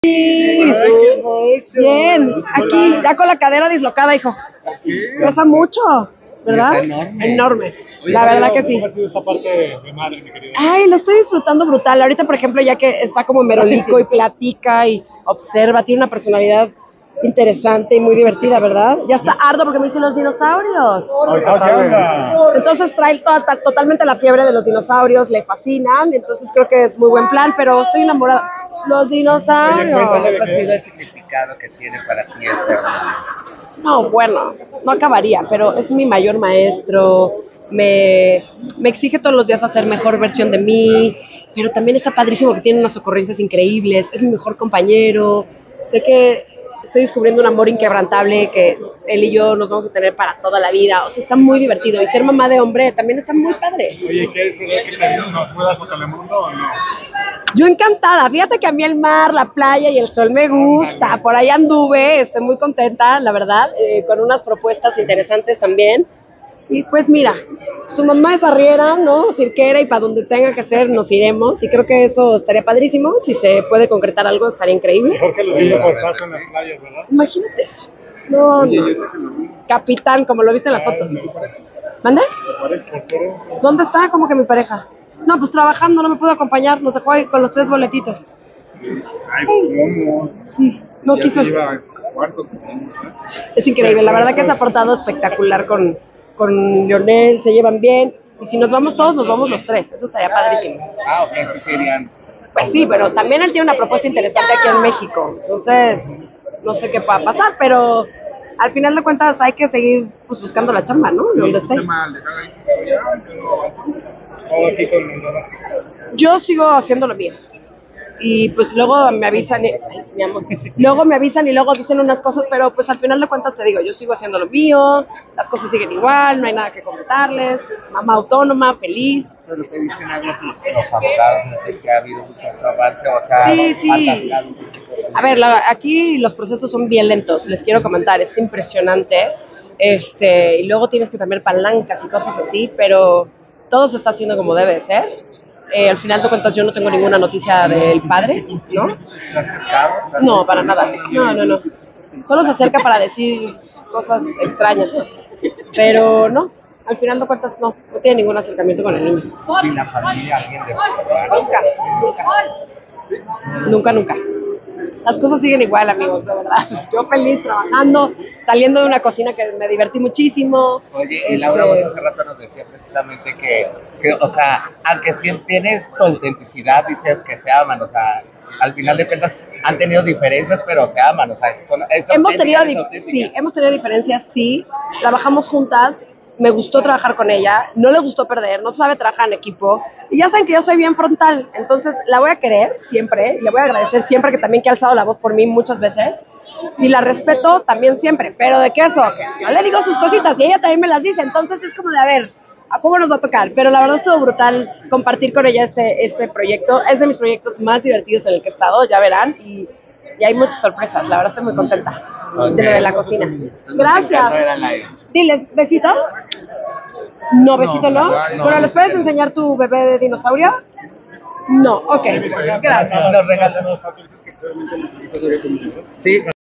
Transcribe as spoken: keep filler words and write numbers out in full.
Bien, aquí, ya con la cadera dislocada, hijo. Pesa mucho, ¿verdad? Enorme. Enorme. Oye, La verdad Mario, que sí. ¿Cómo ha sido esta parte de madre, mi querida? Ay, lo estoy disfrutando brutal. Ahorita, por ejemplo, ya que está como merolico y platica y observa, tiene una personalidad interesante y muy divertida, ¿verdad? Ya está harto porque me dicen los dinosaurios. Ahorita sale. Entonces trae to- to- totalmente la fiebre de los dinosaurios, le fascinan, entonces creo que es muy buen plan, pero estoy enamorada. Los ¿Cuál dinosaurios. ha sido el significado que tiene para ti ese hermano? No, bueno, no acabaría, pero es mi mayor maestro, me, me exige todos los días hacer mejor versión de mí, pero también está padrísimo que tiene unas ocurrencias increíbles, es mi mejor compañero, sé que estoy descubriendo un amor inquebrantable que él y yo nos vamos a tener para toda la vida, o sea, está muy divertido, y ser mamá de hombre también está muy padre. Oye, ¿qué es verdad que te nos mudas a Telemundo o no? Yo encantada, fíjate que a mí el mar, la playa y el sol me gusta, por ahí anduve, estoy muy contenta, la verdad, eh, con unas propuestas interesantes también. Y pues mira, su mamá es arriera, ¿no? Cirquera, y para donde tenga que ser nos iremos, y creo que eso estaría padrísimo, si se puede concretar algo estaría increíble. Jorge Luciano por paso en las playas, ¿verdad? Imagínate eso. No, no. Capitán, como lo viste en las fotos. ¿Mande? ¿Dónde está? ¿Cómo que mi pareja? No, pues trabajando, no me pudo acompañar, nos dejó ahí con los tres boletitos. Ay, ¿cómo? Sí, no Ya quiso. se iba a cuarto. Es increíble, la verdad que se ha portado espectacular con, con Leonel, se llevan bien. Y si nos vamos todos, nos vamos los tres, eso estaría padrísimo. Ah, ok, sí serían. Pues sí, pero también él tiene una propuesta interesante aquí en México, entonces no sé qué pueda pasar, pero al final de cuentas hay que seguir pues, buscando la chamba, ¿no? Donde esté. Todo aquí con los demás. Yo sigo haciendo lo mío. Y pues luego me avisan, y, ay, mi amor, luego me avisan y luego dicen unas cosas, pero pues al final de cuentas te digo, yo sigo haciendo lo mío, las cosas siguen igual, no hay nada que comentarles, mamá autónoma, feliz. Pero te dicen algo que los abogados, no sé si ha habido un cierto avance, o sea, Sí, sí. atascado un poquito. A ver, la- aquí los procesos son bien lentos, les quiero comentar, es impresionante, este, y luego tienes que tener palancas y cosas así, pero todo se está haciendo como debe de ser. Eh, al final de cuentas yo no tengo ninguna noticia del padre, ¿no? ¿Se ha acercado? No, para nada. No, no, no. Solo se acerca para decir cosas extrañas. Pero no, al final de cuentas no, no tiene ningún acercamiento con el niño. ¿Y la familia, alguien de sus hermanos? Nunca, nunca. Nunca, nunca. Las cosas siguen igual, amigos, de verdad. Yo feliz trabajando, saliendo de una cocina que me divertí muchísimo. Oye, y Este, Laura, vos hace rato nos decía precisamente que, que, o sea, aunque sí tienes tu autenticidad, dice que se aman, o sea, al final de cuentas han tenido diferencias, pero se aman, o sea, son, es Hemos tenido, auténtica, es dif- auténtica. sí, hemos tenido diferencias, sí. Trabajamos juntas, me gustó trabajar con ella, no le gustó perder, no sabe trabajar en equipo. Y ya saben que yo soy bien frontal, entonces la voy a querer siempre, y le voy a agradecer siempre que también que ha alzado la voz por mí muchas veces. Y la respeto también siempre, pero de qué eso, yo le digo sus cositas y ella también me las dice, entonces es como de a ver, ¿a cómo nos va a tocar? Pero la verdad estuvo brutal compartir con ella este, este proyecto, es de mis proyectos más divertidos en el que he estado, ya verán, y, y hay muchas sorpresas, la verdad estoy muy contenta de lo de la cocina. Gracias. Diles, ¿besito? No, besito no. no, Bueno, no, ¿les puedes no. enseñar tu bebé de dinosaurio? No, ok, gracias. Nos regalan. Los actrices que actualmente en la película se ve conmigo, ¿no? Sí.